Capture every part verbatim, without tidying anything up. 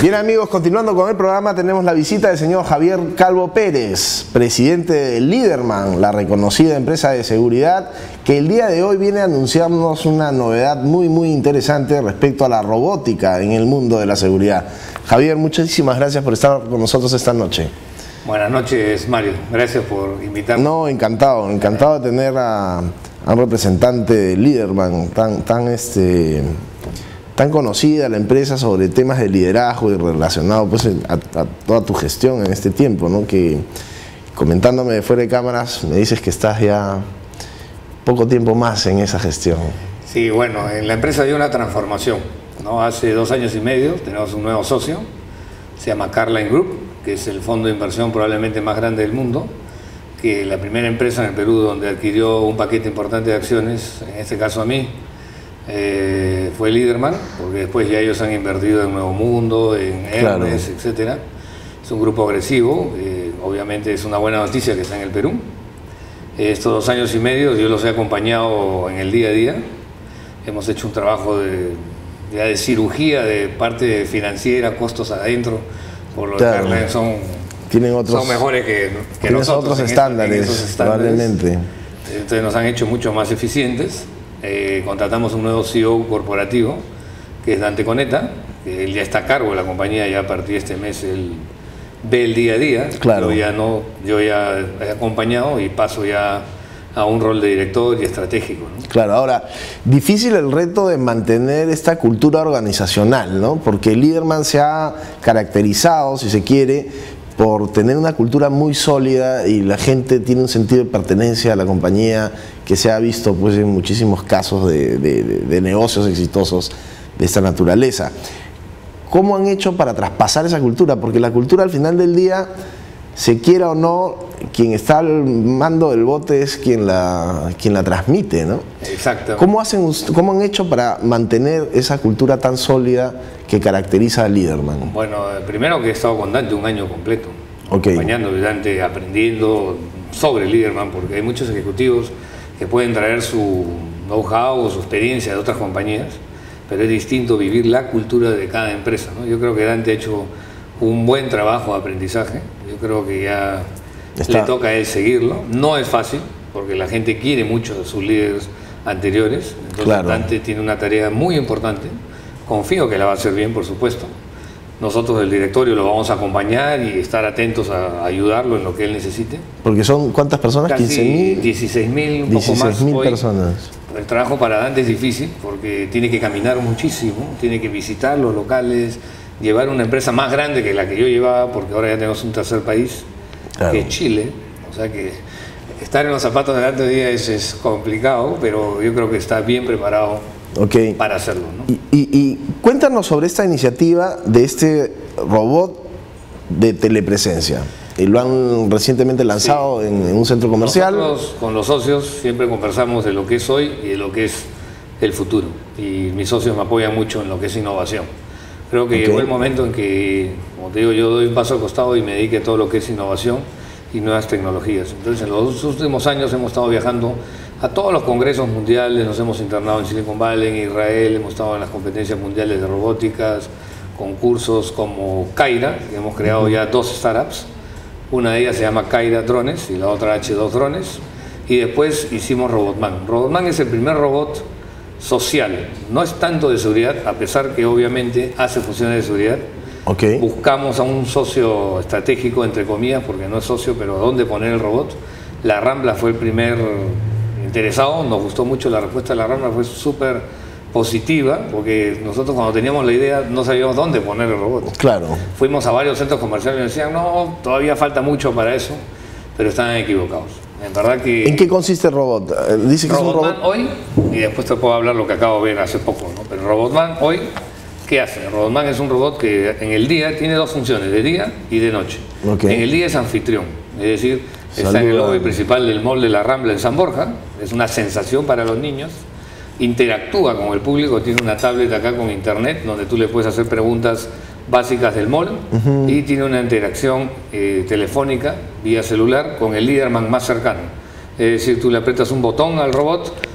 Bien amigos, continuando con el programa, tenemos la visita del señor Javier Calvo Pérez, presidente de Liderman, la reconocida empresa de seguridad, que el día de hoy viene a anunciarnos una novedad muy muy interesante respecto a la robótica en el mundo de la seguridad. Javier, muchísimas gracias por estar con nosotros esta noche. Buenas noches, Mario. Gracias por invitarme. No, encantado, encantado de tener a, a un representante de Liderman tan, tan este... tan conocida la empresa sobre temas de liderazgo y relacionado pues a, a toda tu gestión en este tiempo, ¿no? Que comentándome de fuera de cámaras me dices que estás ya poco tiempo más en esa gestión. Sí, bueno, en la empresa hay una transformación, ¿no? Hace dos años y medio tenemos un nuevo socio, se llama Carlyle Group, que es el fondo de inversión probablemente más grande del mundo, que la primera empresa en el Perú donde adquirió un paquete importante de acciones, en este caso a mí, Eh, fue Liderman, porque después ya ellos han invertido en Nuevo Mundo, en Hermes, claro, etcétera. Es un grupo agresivo, eh, obviamente es una buena noticia que está en el Perú. Eh, estos dos años y medio yo los he acompañado en el día a día. Hemos hecho un trabajo de, ya de cirugía de parte financiera, costos adentro, por lo claro, que son, tienen otros, son mejores que, que nosotros otros en estándares, en esos estándares, probablemente. Entonces nos han hecho mucho más eficientes. Eh, contratamos un nuevo C E O corporativo, que es Dante Coneta, que él ya está a cargo de la compañía, ya a partir de este mes él ve el día a día. Claro. Yo ya, no, yo ya he acompañado y paso ya a un rol de director y estratégico, ¿no? Claro, ahora, difícil el reto de mantener esta cultura organizacional, ¿no? Porque Liderman se ha caracterizado, si se quiere, por tener una cultura muy sólida y la gente tiene un sentido de pertenencia a la compañía que se ha visto pues en muchísimos casos de, de, de negocios exitosos de esta naturaleza. ¿Cómo han hecho para traspasar esa cultura? Porque la cultura al final del día, se quiera o no, quien está al mando del bote es quien la, quien la transmite, ¿no? Exacto. ¿Cómo, hacen, ¿Cómo han hecho para mantener esa cultura tan sólida que caracteriza a Liderman? Bueno, primero que he estado con Dante un año completo, okay, acompañando a Dante, aprendiendo sobre Liderman, porque hay muchos ejecutivos que pueden traer su know-how o su experiencia de otras compañías, pero es distinto vivir la cultura de cada empresa, ¿no? Yo creo que Dante ha hecho un buen trabajo de aprendizaje, yo creo que ya Está. le toca a él seguirlo. No es fácil, porque la gente quiere mucho de sus líderes anteriores, entonces claro, Dante tiene una tarea muy importante, confío que la va a hacer bien, por supuesto. Nosotros del directorio lo vamos a acompañar y estar atentos a ayudarlo en lo que él necesite. Porque son, ¿cuántas personas? ¿quince mil? dieciséis mil, un poco más. dieciséis mil personas. El trabajo para Dante es difícil porque tiene que caminar muchísimo, tiene que visitar los locales, llevar una empresa más grande que la que yo llevaba, porque ahora ya tenemos un tercer país, claro, que es Chile. O sea que estar en los zapatos de Dante hoy día es, es complicado, pero yo creo que está bien preparado, okay, para hacerlo, ¿no? Y, y, y cuéntanos sobre esta iniciativa de este robot de telepresencia. Y lo han recientemente lanzado, sí, en, en un centro comercial. Nosotros con los socios siempre conversamos de lo que es hoy y de lo que es el futuro. Y mis socios me apoyan mucho en lo que es innovación. Creo que okay, llegó el momento en que, como te digo, yo doy un paso al costado y me dedique a todo lo que es innovación y nuevas tecnologías. Entonces, en los últimos años hemos estado viajando a todos los congresos mundiales, nos hemos internado en Silicon Valley, en Israel, hemos estado en las competencias mundiales de robóticas, concursos como Kaira, que hemos creado ya dos startups. Una de ellas se llama Kaira Drones y la otra H dos Drones. Y después hicimos Robotman. Robotman es el primer robot social, no es tanto de seguridad, a pesar que obviamente hace funciones de seguridad. Okay. Buscamos a un socio estratégico, entre comillas, porque no es socio, pero ¿dónde poner el robot? La Rambla fue el primer interesado, nos gustó mucho la respuesta de la Rambla, fue súper positiva, porque nosotros cuando teníamos la idea no sabíamos dónde poner el robot. Claro. Fuimos a varios centros comerciales y nos decían, no, todavía falta mucho para eso, pero estaban equivocados. En verdad que... ¿En qué consiste el robot? Dice que Robotman es un robot hoy, y después te puedo hablar lo que acabo de ver hace poco, ¿no? Pero Robotman hoy, ¿qué hace? Robotman es un robot que en el día tiene dos funciones, de día y de noche. Okay. En el día es anfitrión, es decir, está Saluda. en el lobby principal del mall de la Rambla en San Borja, es una sensación para los niños, interactúa con el público, tiene una tablet acá con internet donde tú le puedes hacer preguntas básicas del mall, uh-huh, y tiene una interacción eh, telefónica vía celular con el Liderman más cercano. Es decir, tú le aprietas un botón al robot,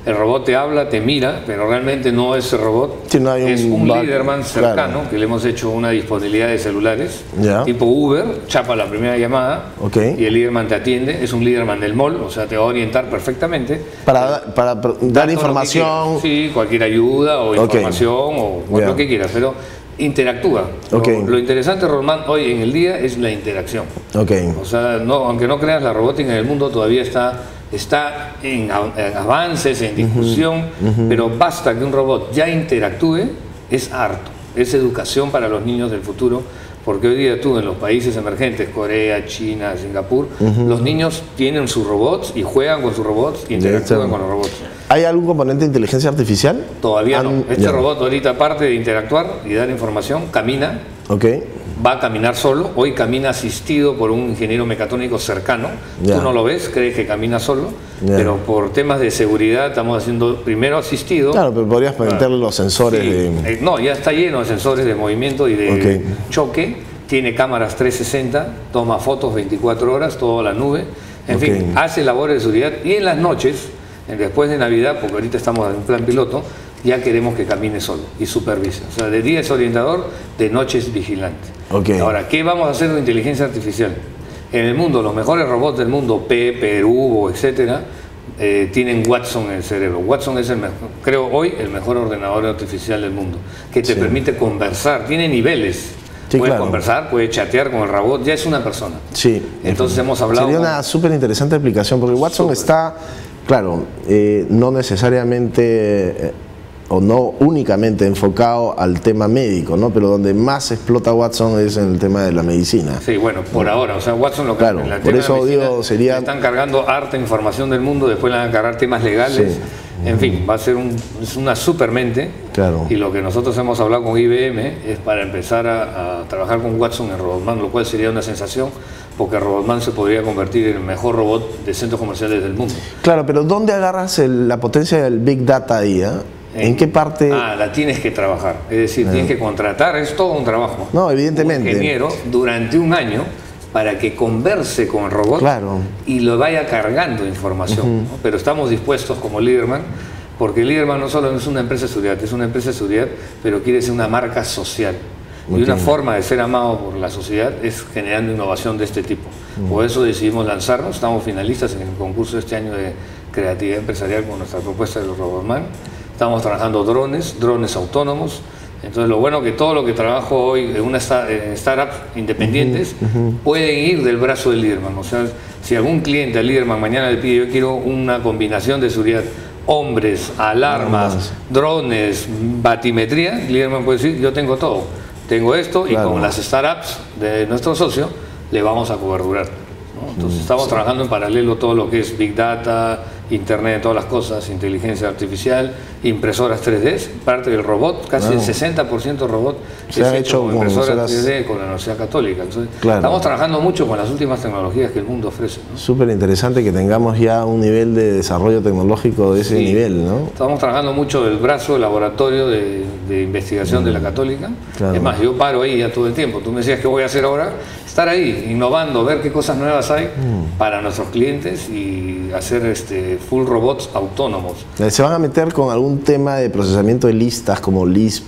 El robot te habla, te mira, pero realmente no es el robot. Sí, no hay es un un back, Leaderman cercano, claro, que le hemos hecho una disponibilidad de celulares, ya, tipo Uber, chapa la primera llamada, okay, y el Leaderman te atiende. Es un Leaderman del mall, o sea, te va a orientar perfectamente. Para, para dar información. Sí, cualquier ayuda o okay, información o yeah, lo que quieras, pero interactúa. Okay. Lo, lo interesante, Román, hoy en el día es la interacción. Okay. O sea, no, aunque no creas, la robótica en el mundo todavía está, está en, en avances, en discusión, uh-huh, uh-huh, pero basta que un robot ya interactúe, es harto. Es educación para los niños del futuro, porque hoy día tú en los países emergentes, Corea, China, Singapur, uh-huh, los niños tienen sus robots y juegan con sus robots y interactúan con los robots. ¿Hay algún componente de inteligencia artificial? Todavía no. Este ya, robot ahorita, aparte de interactuar y dar información, camina. Okay. Va a caminar solo. Hoy camina asistido por un ingeniero mecatrónico cercano. Ya. Tú no lo ves, crees que camina solo, ya, pero por temas de seguridad estamos haciendo primero asistido. Claro, pero podrías meterle los sensores, sí, de... Eh, no, ya está lleno de sensores de movimiento y de okay, choque. Tiene cámaras trescientos sesenta, toma fotos veinticuatro horas, toda la nube. En okay, fin, hace labores de seguridad y en las noches, después de Navidad, porque ahorita estamos en un plan piloto, ya queremos que camine solo y supervise. O sea, de día es orientador, de noche es vigilante. Okay. Ahora, ¿qué vamos a hacer con inteligencia artificial? En el mundo, los mejores robots del mundo, P, Perú, etcétera, eh, tienen Watson en el cerebro. Watson es, el mejor, creo hoy, el mejor ordenador artificial del mundo, que te sí, permite conversar, tiene niveles. Sí, puede claro, conversar, puede chatear con el robot, ya es una persona. Sí. Entonces hemos hablado... Sería con... una súper interesante aplicación, porque Watson super. está, claro, eh, no necesariamente... Eh, o no únicamente enfocado al tema médico, ¿no? Pero donde más se explota Watson es en el tema de la medicina. Sí, bueno, por ¿no? ahora, o sea, Watson lo que claro, en el por tema eso de la medicina, digo, sería... están cargando harta información del mundo, después le van a cargar temas legales, sí, en fin, va a ser un, es una supermente, claro, y lo que nosotros hemos hablado con I B M es para empezar a, a trabajar con Watson en Robotman, lo cual sería una sensación, porque Robotman se podría convertir en el mejor robot de centros comerciales del mundo. Claro, pero ¿dónde agarras el, la potencia del Big Data ahí? ¿eh? ¿En, ¿En qué parte? Ah, la tienes que trabajar, es decir, ah, tienes que contratar, es todo un trabajo. No, evidentemente. Un ingeniero durante un año para que converse con el robot, claro, y lo vaya cargando información. Uh-huh. ¿no? Pero estamos dispuestos como Leaderman, porque Leaderman no solo es una empresa de seguridad, es una empresa de seguridad, pero quiere ser una marca social. Okay. Y una forma de ser amado por la sociedad es generando innovación de este tipo. Uh-huh. Por eso decidimos lanzarnos, estamos finalistas en el concurso de este año de creatividad empresarial con nuestra propuesta de los Robotman. Estamos trabajando drones, drones autónomos. Entonces, lo bueno que todo lo que trabajo hoy en una en startups independientes uh-huh, uh-huh, pueden ir del brazo del Leaderman. O sea, si algún cliente al Leaderman mañana le pide, yo quiero una combinación de seguridad, hombres, alarmas, uh-huh, drones, batimetría, Leaderman puede decir, yo tengo todo. Tengo esto, claro, y con las startups de nuestro socio le vamos a coberturar, ¿no? Entonces, uh-huh, estamos sí, trabajando en paralelo todo lo que es Big Data, Internet de todas las cosas, inteligencia artificial, impresoras tres D, parte del robot, casi wow, el sesenta por ciento robot se ha hecho con impresoras tres D con la Universidad Católica. Entonces, claro, estamos trabajando mucho con las últimas tecnologías que el mundo ofrece, ¿no? Súper interesante que tengamos ya un nivel de desarrollo tecnológico de ese sí, nivel, ¿no? Estamos trabajando mucho del brazo, el laboratorio de, de investigación mm, de la Católica. Claro. Es más, yo paro ahí ya todo el tiempo. Tú me decías, ¿qué voy a hacer ahora? Estar ahí, innovando, ver qué cosas nuevas hay mm, para nuestros clientes y hacer este full robots autónomos. ¿Se van a meter con algún tema de procesamiento de listas como Lisp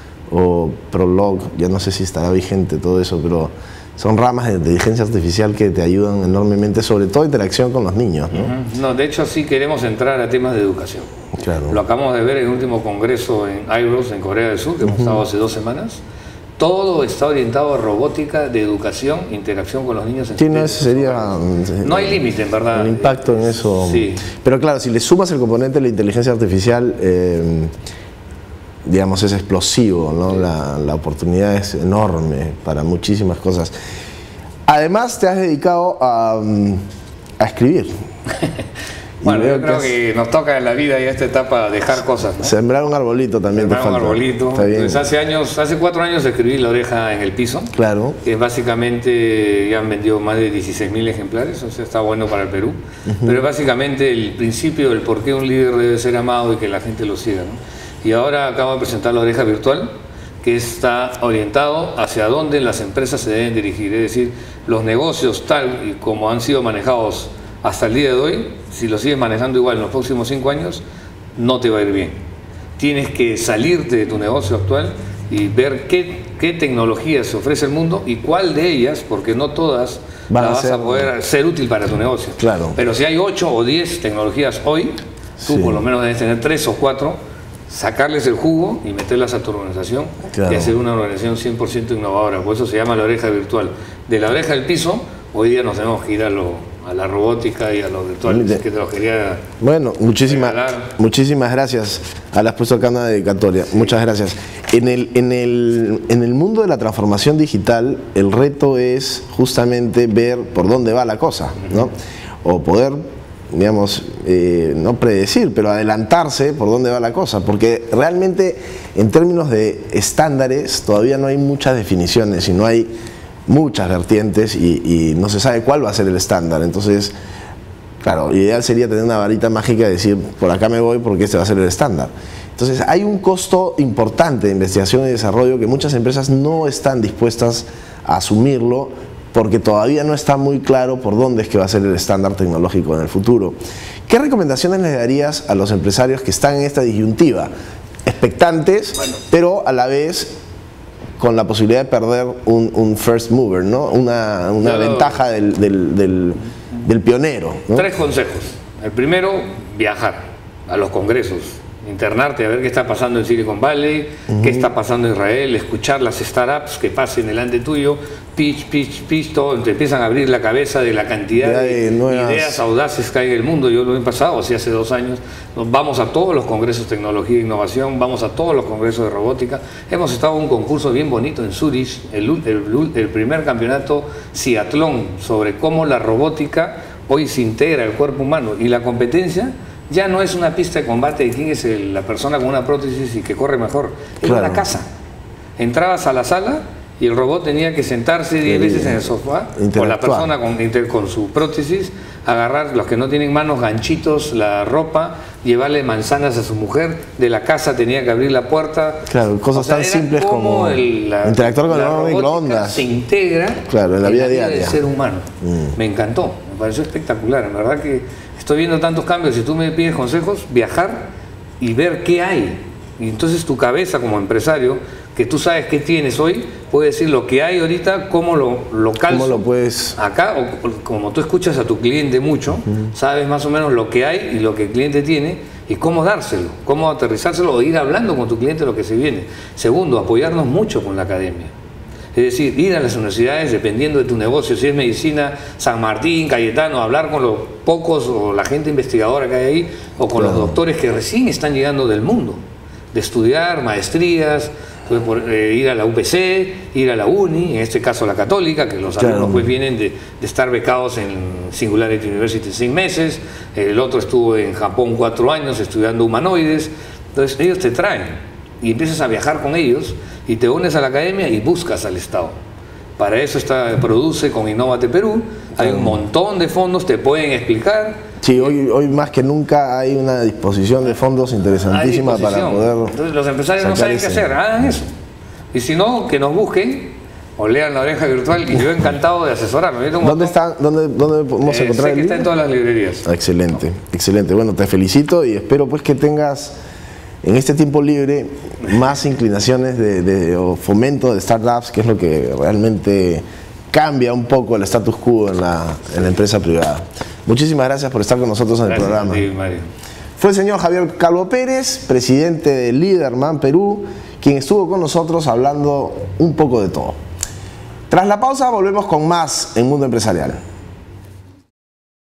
o Prolog? Ya no sé si estará vigente todo eso, pero son ramas de inteligencia artificial que te ayudan enormemente, sobre todo interacción con los niños, ¿no? Uh-huh. No, de hecho sí queremos entrar a temas de educación. Claro. Lo acabamos de ver en el último congreso en I R O S en Corea del Sur, que uh-huh, hemos estado hace dos semanas. Todo está orientado a robótica de educación, interacción con los niños. Sí, no, ese sería, no hay límite, en verdad. El impacto en eso. Sí. Pero claro, si le sumas el componente de la inteligencia artificial, eh, digamos, es explosivo, ¿no? Sí. La, la oportunidad es enorme para muchísimas cosas. Además, te has dedicado a, a escribir. Bueno, yo creo que, que nos toca en la vida y a esta etapa dejar cosas, ¿no? Sembrar un arbolito también. Sembrar te falta. un arbolito. Entonces, hace años, hace cuatro años escribí La Oreja en el Piso. Claro. Que básicamente ya han vendido más de dieciséis mil ejemplares, o sea, está bueno para el Perú. Uh-huh. Pero es básicamente el principio del por qué un líder debe ser amado y que la gente lo siga, ¿no? Y ahora acabo de presentar La Oreja Virtual, que está orientado hacia dónde las empresas se deben dirigir. Es decir, los negocios tal y como han sido manejados hasta el día de hoy, si lo siguen manejando igual en los próximos cinco años, no te va a ir bien. Tienes que salirte de tu negocio actual y ver qué, qué tecnologías se ofrece el mundo y cuál de ellas, porque no todas Van la a vas ser, a poder ser útil para tu negocio. Claro. Pero si hay ocho o diez tecnologías hoy, tú Sí. por lo menos debes tener tres o cuatro, sacarles el jugo y meterlas a tu organización, Claro. y hacer una organización cien por ciento innovadora. Por eso se llama la oreja virtual. De la oreja del piso, hoy día nos tenemos que ir a, lo, a la robótica y a lo virtual, De- que te lo quería... Bueno, muchísimas, regalar. muchísimas gracias. A las puesto acá una dedicatoria. Muchas gracias. En el, en, el, en el mundo de la transformación digital, el reto es justamente ver por dónde va la cosa, ¿no? O poder, digamos, eh, no predecir, pero adelantarse por dónde va la cosa, porque realmente en términos de estándares todavía no hay muchas definiciones y no hay muchas vertientes y, y no se sabe cuál va a ser el estándar. Entonces, claro, lo ideal sería tener una varita mágica y decir, por acá me voy porque este va a ser el estándar. Entonces, hay un costo importante de investigación y desarrollo que muchas empresas no están dispuestas a asumirlo porque todavía no está muy claro por dónde es que va a ser el estándar tecnológico en el futuro. ¿Qué recomendaciones les darías a los empresarios que están en esta disyuntiva? Expectantes, Bueno. pero a la vez con la posibilidad de perder un, un first mover, ¿no? Una, una Yo- ventaja del, del, del, del pionero, ¿no? Tres consejos. El primero, viajar a los congresos, internarte a ver qué está pasando en Silicon Valley, uh-huh. qué está pasando en Israel, escuchar las startups que pasen delante tuyo, pitch, pitch, pitch, todo, te empiezan a abrir la cabeza de la cantidad Ya de, de nuevas... ideas audaces que hay en el mundo. Yo lo he pasado, así hace dos años, nos vamos a todos los congresos de tecnología e innovación, vamos a todos los congresos de robótica. Hemos estado en un concurso bien bonito en Zurich, el, el, el primer campeonato ciatlón sobre cómo la robótica hoy se integra al cuerpo humano, y la competencia ya no es una pista de combate de quién es el, la persona con una prótesis y que corre mejor, es Claro. una casa. Entrabas a la sala y el robot tenía que sentarse diez veces en el sofá con la interactuar. persona con, inter- con su prótesis, agarrar los que no tienen manos, ganchitos, la ropa, llevarle manzanas a su mujer, de la casa tenía que abrir la puerta. Claro, cosas O sea, tan era simples como el- la- interactuar con el la horno de robótica microondas. se integra Claro, en la vida diaria. del ser humano. Mm. Me encantó, me pareció espectacular. En verdad que estoy viendo tantos cambios. Si tú me pides consejos, viajar y ver qué hay. Y entonces tu cabeza como empresario, que tú sabes qué tienes hoy, puede decir lo que hay ahorita, cómo lo, lo calzo. ¿Cómo lo puedes...? Acá, o, o como tú escuchas a tu cliente mucho, uh-huh. sabes más o menos lo que hay y lo que el cliente tiene y cómo dárselo, cómo aterrizárselo o ir hablando con tu cliente lo que se viene. Segundo, apoyarnos mucho con la academia. Es decir, ir a las universidades dependiendo de tu negocio, si es medicina, San Martín, Cayetano, hablar con los pocos o la gente investigadora que hay ahí, o con Claro. los doctores que recién están llegando del mundo, de estudiar maestrías, por, eh, ir a la U P C, ir a la Uni, en este caso la Católica, que los Claro. alumnos pues vienen de, de estar becados en Singularity University seis meses, el otro estuvo en Japón cuatro años estudiando humanoides. Entonces ellos te traen y empiezas a viajar con ellos y te unes a la academia y buscas al Estado. Para eso está, produce con Innovate Perú, hay un montón de fondos, te pueden explicar. Sí, hoy, hoy más que nunca hay una disposición de fondos interesantísima Hay para disposición. poder... Entonces los empresarios no sacar saben qué ese- hacer, hagan eso. Y si no, que nos busquen o lean la oreja virtual y yo encantado de asesorarlos. Yo tengo un ¿Dónde, montón- está, dónde, ¿Dónde podemos Eh, encontrar sé el que está libro? en todas las librerías. Ah, excelente, excelente. Bueno, te felicito y espero pues que tengas en este tiempo libre más inclinaciones de, de- o fomento de startups, que es lo que realmente cambia un poco el status quo en la, en la empresa privada. Muchísimas gracias por estar con nosotros en el Gracias programa. a ti, Mario. Fue el señor Javier Calvo Pérez, presidente de Leaderman Perú, quien estuvo con nosotros hablando un poco de todo. Tras la pausa volvemos con más en Mundo Empresarial.